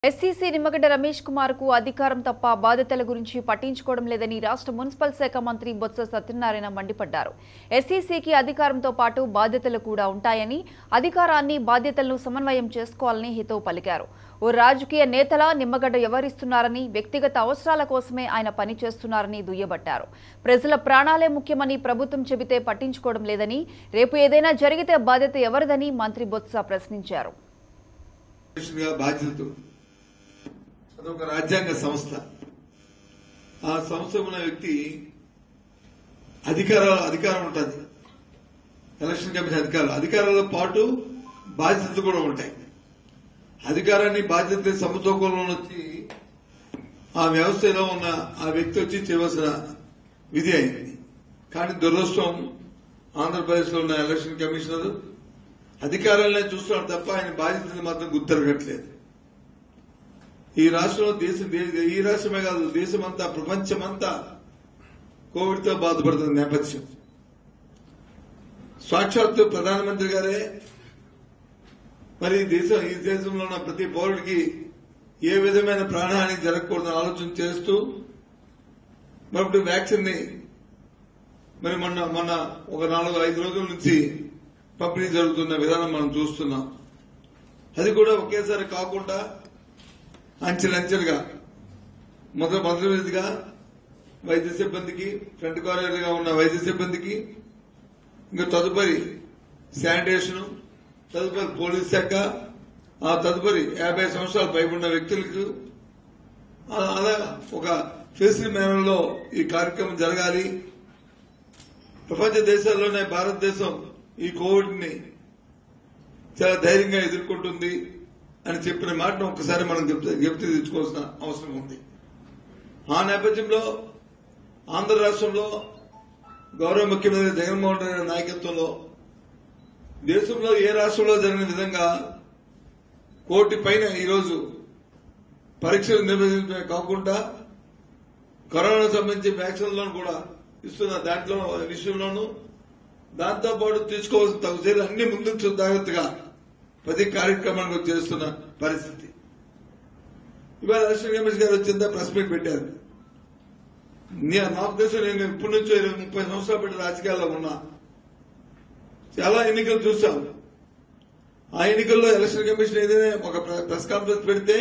ఎస్సీసీ నిమ్మగడ్డ రమేష్ కుమార్ కు అధికారం తప్ప బాధ్యతల గురించి పట్టించుకోవడం లేదని రాష్ట్ర మున్సిపల్ శాఖ మంత్రి బొత్స సత్యనారాయణ మండిపడ్డారు. ఎస్సీసీకి అధికారంతో పాటు బాధ్యతలు కూడా ఉంటాయని, అధికారాన్ని బాధ్యతలను సమన్వయం చేసుకోవాలని హితవు పలికారు. ఓ రాజకీయ నేతలా నిమ్మగడ్డ వ్యవహరిస్తున్నారని, వ్యక్తిగత అవసరాల కోసమే ఆయన పనిచేస్తున్నారని దుయ్యబట్టారు. ప్రజల ప్రాణాలే ముఖ్యమని ప్రభుత్వం చెబితే పట్టించుకోవడం లేదని, రేపు ఏదైనా జరిగితే బాధ్యత ఎవరిదని మంత్రి బొత్స ప్రశ్నించారు. అదొక రాజ్యాంగ సంస్థ. ఆ సంస్థ ఉన్న వ్యక్తి అధికారం ఉంటుంది. ఎలక్షన్ కమిషన్ అధికారాలతో పాటు బాధ్యతలు కూడా ఉంటాయి. అధికారాన్ని బాధ్యత సమతూకంలో వచ్చి ఆ వ్యవస్థలో ఉన్న ఆ వ్యక్తి వచ్చి చేయవలసిన విధి అయింది. కానీ దురదృష్టం, ఆంధ్రప్రదేశ్ లో ఉన్న ఎలక్షన్ కమిషనర్ అధికారాలనే చూస్తున్నాడు తప్ప ఆయన బాధ్యతలు మాత్రం గుర్తెరగట్లేదు. ఈ రాష్ట్రంలో ఈ రాష్ట్రమే కాదు, దేశమంతా, ప్రపంచమంతా కోవిడ్ తో బాధపడుతున్న నేపథ్యం. సాక్షాత్తు ప్రధానమంత్రి గారే మరి ఈ దేశంలో ఉన్న ప్రతి పౌరుడికి ఏ విధమైన ప్రాణహాని జరగకూడదని ఆలోచన చేస్తూ మరి వ్యాక్సిన్ ని మరి మొన్న ఒక 4-5 రోజుల నుంచి పంపిణీ జరుగుతున్న విధానం మనం చూస్తున్నాం. అది కూడా ఒకేసారి కాకుండా అంచెలంచెలుగా మొదటిగా వైద్య సిబ్బందికి, ఫ్రంట్ కారియర్గా ఉన్న వైద్య సిబ్బందికి, ఇంకా తదుపరి శానిటేషన్, తదుపరి పోలీస్ శాఖ, ఆ తదుపరి 50 సంవత్సరాల పైబడిన వ్యక్తులకు అలా ఒక ఫేసిల్ మేనర్లో ఈ కార్యక్రమం జరగాలి. ప్రపంచ దేశాల్లోనే భారతదేశం ఈ కోవిడ్ ని చాలా ధైర్యంగా ఎదుర్కొంటుంది అని చెప్పిన మాటను ఒక్కసారి మనం జ్ఞప్తి తెచ్చుకోవాల్సిన అవసరం ఉంది. ఆ నేపథ్యంలో ఆంధ్ర రాష్ట్రంలో గౌరవ ముఖ్యమంత్రి జగన్మోహన్ రెడ్డి నాయకత్వంలో దేశంలో ఏ రాష్ట్రంలో జరిగిన విధంగా 1 కోటి పైన ఈరోజు పరీక్షలు నిర్వహించడమే కాకుండా కరోనాకు సంబంధించి వ్యాక్సిన్లను కూడా ఇస్తున్న దాంట్లో విషయంలోనూ దాంతోపాటు తీసుకోవాల్సిన తగు చర్యలు అన్ని ముందుకు జాగ్రత్తగా ప్రతి కార్యక్రమానికి చేస్తున్న పరిస్థితి. ఇవాళ ఎలక్షన్ కమిషన్ గారు వచ్చిందా ప్రెస్ మీట్ పెట్టారు. నాకు తెలుసు, నేను ఇప్పటి నుంచో 20-30 సంవత్సరాలు పెట్టి రాజకీయాల్లో ఉన్నా. చాలా ఎన్నికలు చూసాం. ఆ ఎన్నికల్లో ఎలక్షన్ కమిషన్ ఏదైనా ఒక ప్రెస్ కాన్ఫరెన్స్ పెడితే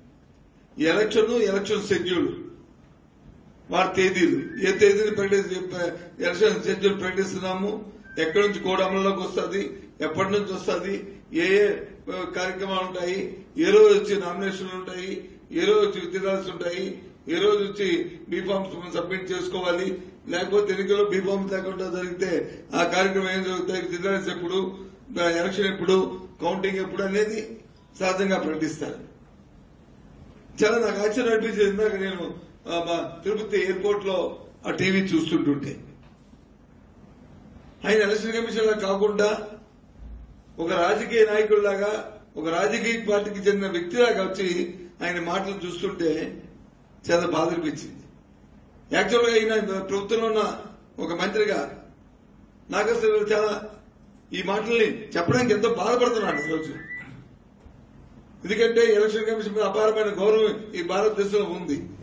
ఎలక్షన్ షెడ్యూల్, వారి తేదీలు, ఏ తేదీని ఎలక్షన్ షెడ్యూల్ ప్రకటిస్తున్నాము, ఎక్కడి నుంచి కోడ్ అమల్లోకి వస్తుంది, ఎప్పటి నుంచి వస్తుంది, ఏ కార్యక్రమాలు ఉంటాయి, ఏ రోజు వచ్చి నామినేషన్లు ఉంటాయి, ఏ రోజు వచ్చి విత్డ్రాల్స్ ఉంటాయి, ఏ రోజు వచ్చి బీఫామ్స్ సబ్మిట్ చేసుకోవాలి, లేకపోతే ఎన్నికల్లో బీఫామ్స్ లేకుండా జరిగితే ఆ కార్యక్రమం ఏం జరుగుతాయి, విత్డ్రాల్స్ ఎప్పుడు, ఎలక్షన్ ఎప్పుడు, కౌంటింగ్ ఎప్పుడు అనేది సహజంగా ప్రకటిస్తారు. చాలా నాకు ఆశ్చర్యం అనిపించింది. ఇందాక నేను తిరుపతి ఎయిర్పోర్ట్ లో ఆ టీవీ చూస్తుంటుంటే ఆయన ఎలక్షన్ కమిషన్ లా కాకుండా ఒక రాజకీయ నాయకుడిలాగా, ఒక రాజకీయ పార్టీకి చెందిన వ్యక్తిలాగా వచ్చి ఆయన మాటలు చూస్తుంటే చాలా బాధ అనిపించింది. యాక్చువల్గా ఆయన ప్రభుత్వంలో ఉన్న ఒక మంత్రిగా నాకు అసలు చాలా ఈ మాటల్ని చెప్పడానికి ఎంతో బాధపడుతున్నాను ఈరోజు. ఎందుకంటే ఎలక్షన్ కమిషన్ మీద అపారమైన గౌరవం ఈ భారతదేశంలో ఉంది.